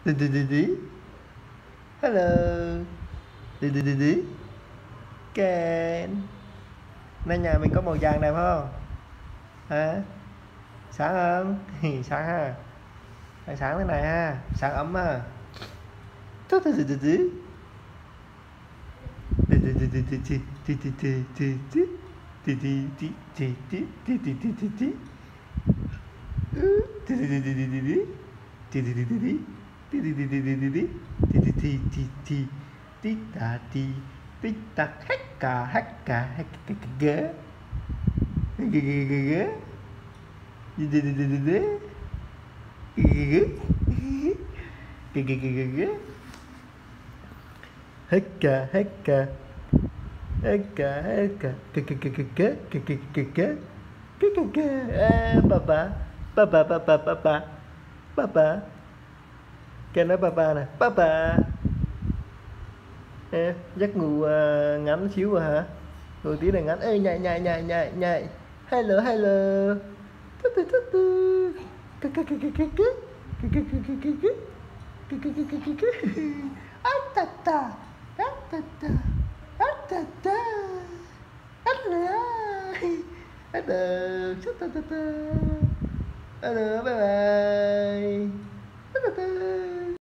Đi đi đi đi. Hello. Đi đi đi đi. Ken. Nay nhà mình có màu vàng đẹp không? Hả? Sáng không? Sáng ha. Sáng sáng thế này ha. Sáng ấm ha. Đi đi đi đi đi. Đi đi đi đi đi đi đi đi đi đi đi. Đi đi đi đi đi đi đi đi đi đi. Đi đi đi đi đi đi đi. Đi đi đi đi đi. Đi đi đi đi đi đi đi. Đi đi đi đi đi. Tí ta đi. Tí ta hacka hacka ghê. Ghê ghê ghê ghê. Đi đi đi đi đi đi. Ghê ghê ghê. Ghê ghê ghê ghê ghê. Hacka hacka. Hacka hacka. Ghê ghê ghê ghê ghê. Ghê ghê ghê ghê. Ghê ghê ghê. Papa. Papa papa papa. Papa. Cái nói papa nè. Papa. Giấc ngủ ngắn xíu rồi hả? Ngủ tí này ngắn. Ê nhảy nhảy nhảy nhảy nhảy. Hello hello. Tu tu tu tu. Cái cái cái cái cái cái. Cái cái cái cái cái cái. Cái cái cái cái cái cái. A ta ta. A ta ta. A ta ta. Hello. Hello. Ta ta ta ta. Hello bye bye. Ta ta ta.